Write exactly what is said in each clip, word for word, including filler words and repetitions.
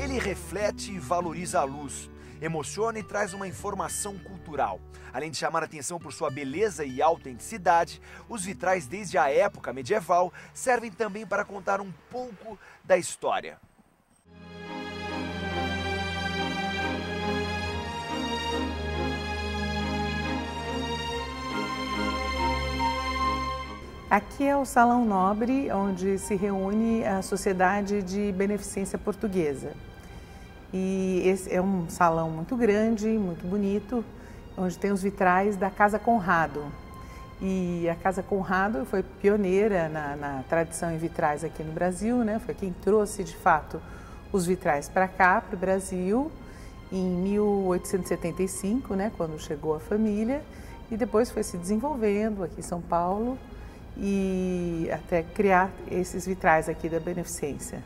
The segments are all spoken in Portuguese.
Ele reflete e valoriza a luz, emociona e traz uma informação cultural. Além de chamar a atenção por sua beleza e autenticidade, os vitrais desde a época medieval servem também para contar um pouco da história. Aqui é o Salão Nobre, onde se reúne a Sociedade de Beneficência Portuguesa. E esse é um salão muito grande, muito bonito, onde tem os vitrais da Casa Conrado. E a Casa Conrado foi pioneira na, na tradição em vitrais aqui no Brasil, né? Foi quem trouxe, de fato, os vitrais para cá, para o Brasil, em mil oitocentos e setenta e cinco, né? Quando chegou a família, e depois foi se desenvolvendo aqui em São Paulo, e até criar esses vitrais aqui da Beneficência.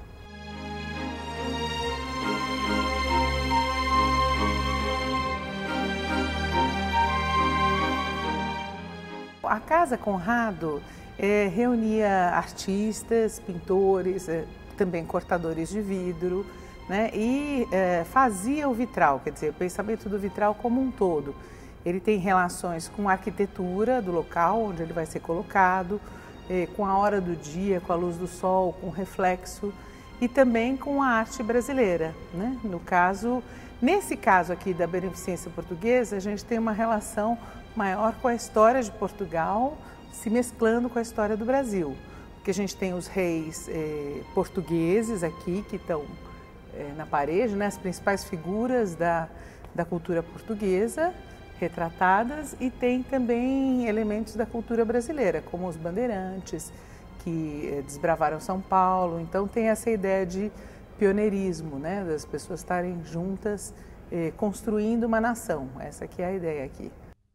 A Casa Conrado é, reunia artistas, pintores, é, também cortadores de vidro, né, e é, fazia o vitral, quer dizer, o pensamento do vitral como um todo. Ele tem relações com a arquitetura do local onde ele vai ser colocado, eh, com a hora do dia, com a luz do sol, com o reflexo e também com a arte brasileira, né? No caso, nesse caso aqui da Beneficência Portuguesa, a gente tem uma relação maior com a história de Portugal se mesclando com a história do Brasil, porque a gente tem os reis eh, portugueses aqui que estão eh, na parede, né? As principais figuras da, da cultura portuguesa retratadas, e tem também elementos da cultura brasileira, como os bandeirantes que desbravaram São Paulo. Então tem essa ideia de pioneirismo, né, das pessoas estarem juntas eh, construindo uma nação. Essa aqui é a ideia aqui.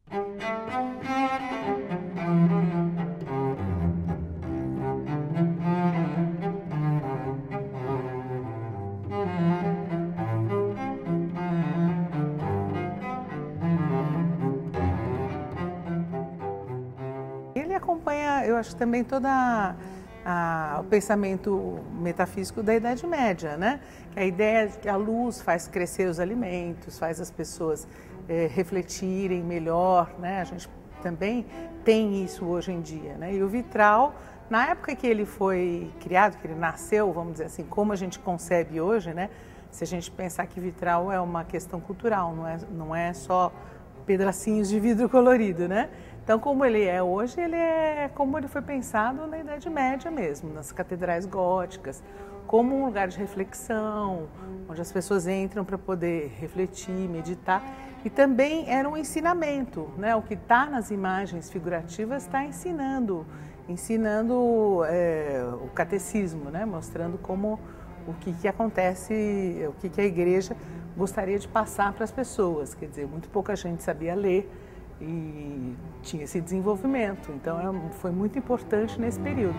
Ele acompanha, eu acho, também toda a, a, o pensamento metafísico da Idade Média, né? A ideia de que a luz faz crescer os alimentos, faz as pessoas é, refletirem melhor, né? A gente também tem isso hoje em dia, né? E o vitral, na época que ele foi criado, que ele nasceu, vamos dizer assim, como a gente concebe hoje, né? Se a gente pensar que vitral é uma questão cultural, não é, não é só pedacinhos de vidro colorido, né? Então, como ele é hoje, ele é como ele foi pensado na Idade Média mesmo, nas catedrais góticas, como um lugar de reflexão, onde as pessoas entram para poder refletir, meditar. E também era um ensinamento, né? O que está nas imagens figurativas está ensinando, ensinando é, o catecismo, né? Mostrando como o que, que acontece, o que, que a igreja gostaria de passar para as pessoas. Quer dizer, muito pouca gente sabia ler e tinha esse desenvolvimento, então foi muito importante nesse período.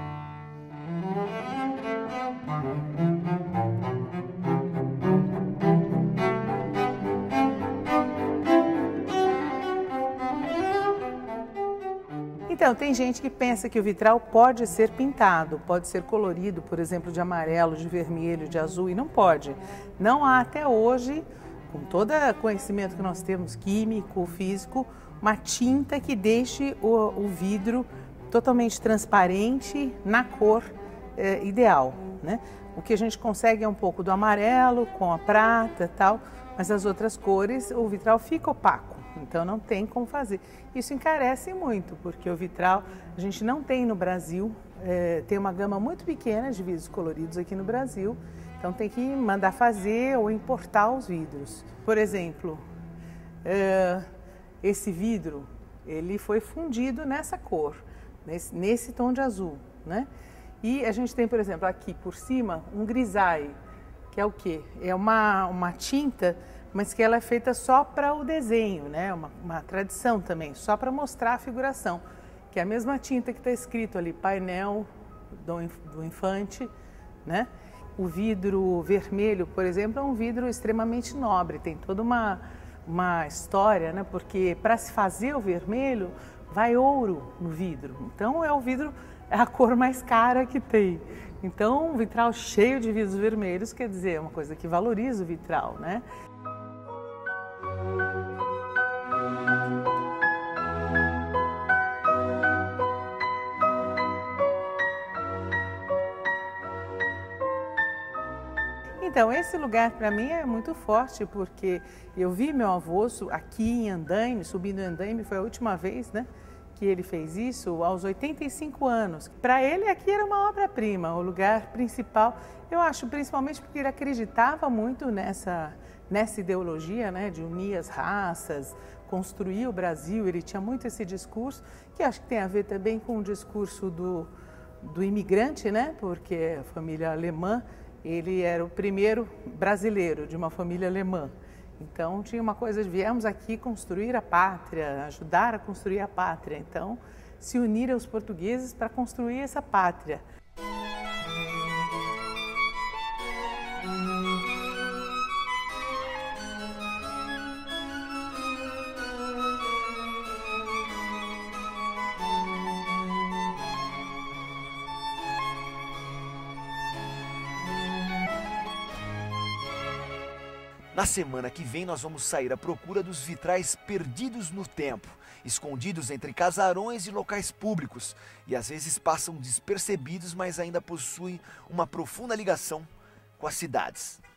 Então, tem gente que pensa que o vitral pode ser pintado, pode ser colorido, por exemplo, de amarelo, de vermelho, de azul, e não pode. Não há até hoje, com todo o conhecimento que nós temos, químico, físico, uma tinta que deixe o, o vidro totalmente transparente na cor eh, ideal, né? O que a gente consegue é um pouco do amarelo com a prata e tal, mas as outras cores o vitral fica opaco, então não tem como fazer. Isso encarece muito, porque o vitral a gente não tem no Brasil, eh, tem uma gama muito pequena de vidros coloridos aqui no Brasil, então tem que mandar fazer ou importar os vidros. Por exemplo, uh, esse vidro, ele foi fundido nessa cor, nesse, nesse tom de azul, né? E a gente tem, por exemplo, aqui por cima, um grisaille, que é o quê? É uma, uma tinta, mas que ela é feita só para o desenho, né? Uma, uma tradição também, só para mostrar a figuração, que é a mesma tinta que está escrito ali, painel do, do infante, né? O vidro vermelho, por exemplo, é um vidro extremamente nobre, tem toda uma, uma história, né? Porque para se fazer o vermelho, vai ouro no vidro. Então é o vidro, é a cor mais cara que tem. Então, um vitral cheio de vidros vermelhos quer dizer é uma coisa que valoriza o vitral, né? Então, esse lugar para mim é muito forte, porque eu vi meu avô aqui em Andaime, subindo em Andaime, foi a última vez, né, que ele fez isso, aos oitenta e cinco anos. Para ele, aqui era uma obra-prima, o lugar principal, eu acho, principalmente porque ele acreditava muito nessa, nessa ideologia, né, de unir as raças, construir o Brasil. Ele tinha muito esse discurso, que acho que tem a ver também com o discurso do, do imigrante, né, porque a família alemã, ele era o primeiro brasileiro de uma família alemã. Então tinha uma coisa de viemos aqui construir a pátria, ajudar a construir a pátria. Então se unir aos portugueses para construir essa pátria. Na semana que vem nós vamos sair à procura dos vitrais perdidos no tempo, escondidos entre casarões e locais públicos, e às vezes passam despercebidos, mas ainda possuem uma profunda ligação com as cidades.